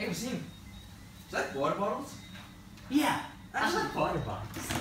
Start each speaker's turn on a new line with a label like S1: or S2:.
S1: Hey, Wasim, is that water bottles?
S2: Yeah, I like water bottles.